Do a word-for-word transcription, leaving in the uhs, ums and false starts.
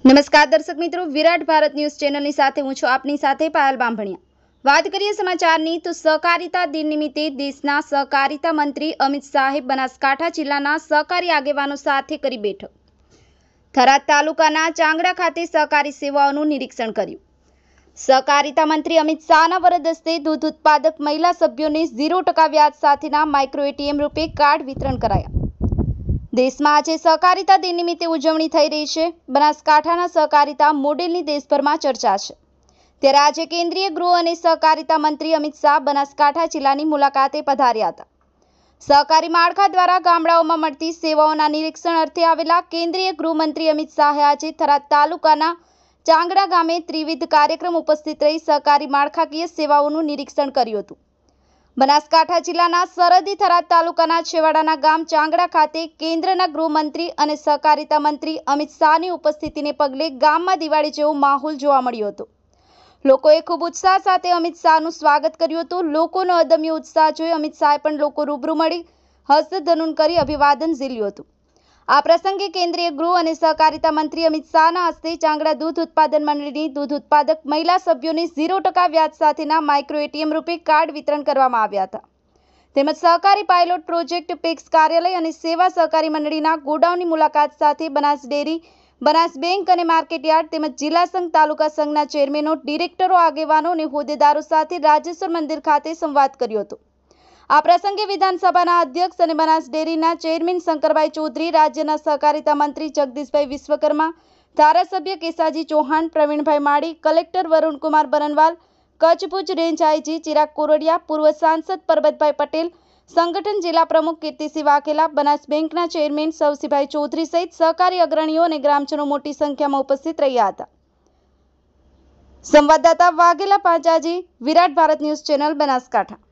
નમસ્કાર દર્શક મિત્રો, વિરાટ ભારત ન્યૂઝ ચેનલની સાથે હું છું આપની સાથે પાયલ બામભણિયા। વાત કરીએ સમાચારની તો સહકારિતા દિન નિમિત્તે દેશના સહકારિતા મંત્રી અમિત શાહે બનાસકાંઠા જિલ્લાના સહકારી આગેવાનો સાથે કરી બેઠક। થરાદ તાલુકાના ચાંગડા ખાતે સહકારી સેવાઓનું નિરીક્ષણ કર્યું। સહકારિતા મંત્રી અમિત શાહના વરદ હસ્તે દૂધ ઉત્પાદક મહિલા સભ્યોને ઝીરો ટકા વ્યાજ સાથેના માઇક્રો એટીએમ રૂપે કાર્ડ વિતરણ કરાયા। દેશમાં આજે સહકારિતા દિન નિમિત્તે ઉજવણી થઈ રહી છે। બનાસકાંઠાના સહકારિતા મોડેલની દેશભરમાં ચર્ચા છે, ત્યારે આજે કેન્દ્રીય ગૃહ અને સહકારિતા મંત્રી અમિત શાહ બનાસકાંઠા જિલ્લાની મુલાકાતે પધાર્યા હતા। સહકારી માળખા દ્વારા ગામડાઓમાં મળતી સેવાઓના નિરીક્ષણ અર્થે આવેલા કેન્દ્રીય ગૃહમંત્રી અમિત શાહે આજે થરાદ તાલુકાના ચાંગડા ગામે ત્રિવિધ કાર્યક્રમ ઉપસ્થિત રહી સહકારી માળખાકીય સેવાઓનું નિરીક્ષણ કર્યું હતું। બનાસકાંઠા જિલ્લાના સરહદી થરાદ તાલુકાના છેવાડાના ગામ ચાંગડા ખાતે કેન્દ્રના ગૃહમંત્રી અને સહકારિતા મંત્રી અમિત શાહની ઉપસ્થિતિને પગલે ગામમાં દિવાળી જેવો માહોલ જોવા મળ્યો હતો। લોકોએ ખૂબ ઉત્સાહ સાથે અમિત શાહનું સ્વાગત કર્યું હતું। લોકોનો અદમ્ય ઉત્સાહ જોઈ અમિત શાહે પણ લોકો રૂબરૂ મળી હસ્તધનુન કરી અભિવાદન ઝીલ્યું હતું। આ પ્રસંગે કેન્દ્રીય ગૃહ અને સહકારિતા મંત્રી અમિત શાહના હસ્તે ચાંગડા દૂધ ઉત્પાદન મંડળીની દૂધ ઉત્પાદક મહિલા સભ્યોને ઝીરો ટકા વ્યાજ સાથેના માઇક્રો એટીએમ રૂપે કાર્ડ વિતરણ કરવામાં આવ્યા હતા। તેમજ સહકારી પાયલોટ પ્રોજેક્ટ પેક્સ કાર્યાલય અને સેવા સહકારી મંડળીના ગોડાઉનની મુલાકાત સાથે બનાસ ડેરી, બનાસ બેંક અને માર્કેટયાર્ડ તેમજ જિલ્લા સંઘ, તાલુકા સંઘના ચેરમેનો, ડિરેક્ટરો, આગેવાનો અને હોદ્દેદારો સાથે રાજેશ્વર મંદિર ખાતે સંવાદ કર્યો હતો। આ પ્રસંગે વિધાનસભાના અધ્યક્ષ અને બનાસ ડેરીના ચેરમેન શંકરભાઈ ચૌધરી, રાજ્યના સહકારિતા મંત્રી જગદીશભાઈ વિશ્વકર્મા, ધારાસભ્ય Kesaji Chauhan, Pravinbhai Mali, collector Varunkumar Baranwal, Kutch Bhuj range IG Chirag Kordiya, પૂર્વ સાંસદ પરબતભાઈ પટેલ, સંગઠન જિલ્લા પ્રમુખ કીર્તિસિંહ વાઘેલા, બનાસ બેંકના ચેરમેન સવસીભાઈ ચૌધરી સહિત સહકારી અગ્રણીઓ અને ગ્રામજનો મોટી સંખ્યામાં ઉપસ્થિત રહ્યા હતા। સંવાદદાતા વાઘેલા પાંચાજી, વિરાટ ભારત ન્યૂઝ ચેનલ, બનાસકાંઠા।